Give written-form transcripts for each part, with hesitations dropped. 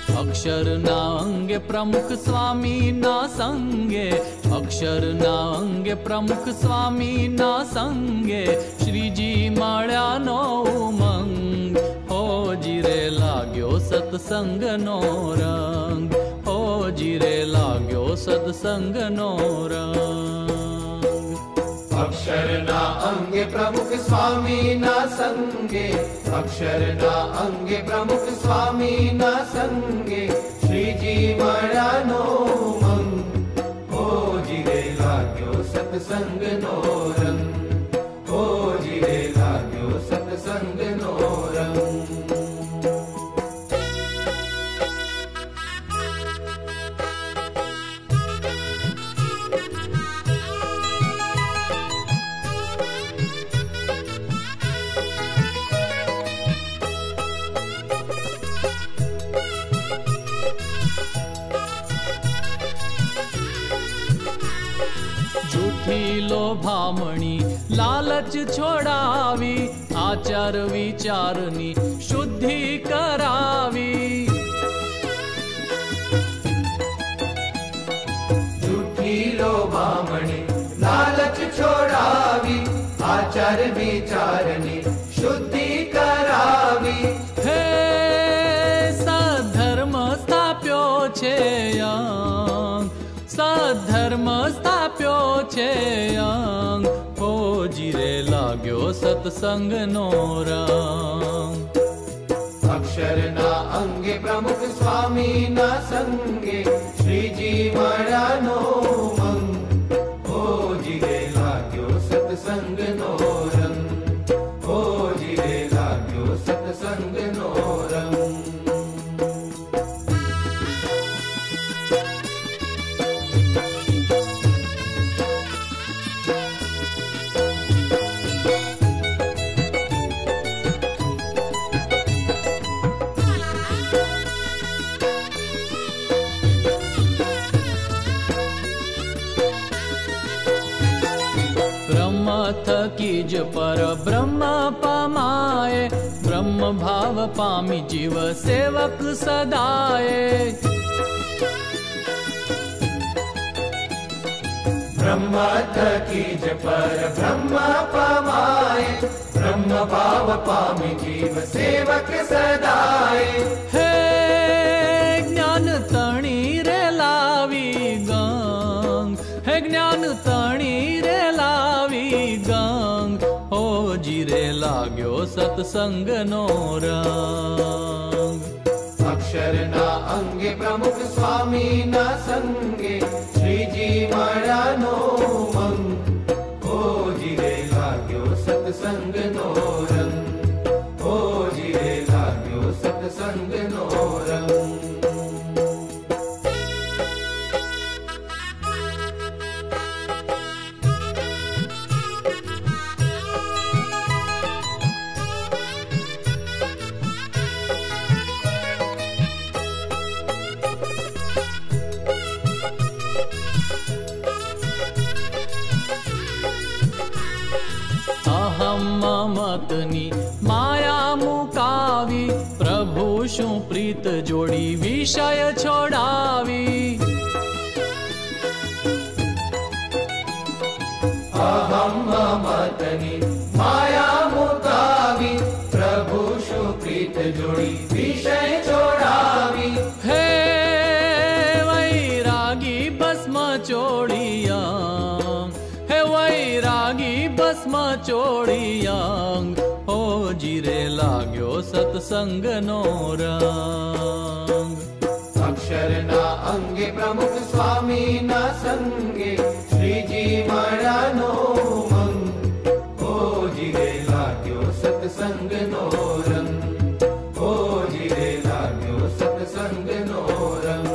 अक्षर ना अंगे प्रमुख स्वामी ना संगे, अक्षर ना अंगे प्रमुख स्वामी ना संगे, श्रीजी मळ्यानो उमंग, होजी रे लाग्यो सत्संग नो रंग, होजी रे लाग्यो सत्संग नो रंग। अक्षर ना अंगे प्रमुख स्वामी ना संगे, अक्षर ना अंगे प्रमुख स्वामी ना संगे, श्रीजी मळ्यानो उमंग, होजी रे लाग्यो सत्संग नो रंग, होजी रे लाग्यो सत्संग नो रंग। झूठी लोभामणी लालच छोडावी, आचार विचारनी शुद्धि करावी। झूठी लोभामणी लालच छोडावी, आचार विचारनी शुद्धि करावी। हे सद्धर्म स्थाप्यो छे अंग, सद्धर्म स्थाप्यो छे अंग, होजी रे लाग्यो सत्संग नो रंग। अक्षर ना अंगे प्रमुख स्वामी ना संगे, श्रीजी मळ्यानो उमंग, होजी रे लाग्यो सत्संग नो रंग, होजी रे लाग्यो सत्संग नो रंग। थकीज पर ब्रह्म पमाए, ब्रह्म भाव पामी जीव सेवक सदाए। ब्रह्म थकीज पर ब्रह्म पमाए, ब्रह्म भाव पामी जीव सेवक सदाए। हे ज्ञान तणी रे लावी गंग, हे ज्ञान तणी रे लावी गंग, होजी रे लाग्यो सत्संग नो रंग। अक्षर ना अंगे प्रमुख स्वामी ना संगे, श्रीजी मळ्यानो उमंग, होजी रे लाग्यो सत्संग नो रंग, होजी रे लाग्यो सत्संग नो रंग। ममतनी माया मुकावी, प्रभु शू प्रीत जोड़ी विषय छोड़ावी। अहम ममतनी माया मुकावी, प्रभु शू प्रीत जोड़ी विषय छोड़ावी। हे वैरागी भस्म चोड़िया, हे वैरागी भस्म चोड़ियांग, होजी रे लाग्यो सत्संग नो रंग। अक्षर ना अंगे प्रमुख स्वामी ना संगे, श्रीजी मळ्यानो उमंग, होजी रे लाग्यो सत्संग नो रंग, होजी रे लाग्यो सत्संग नो रंग।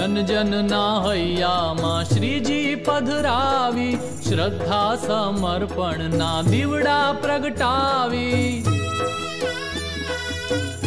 જન જનના હૈયામાં શ્રીજી પધરાવી, શ્રદ્ધા સમર્પણના દીવડા પ્રગટાવી.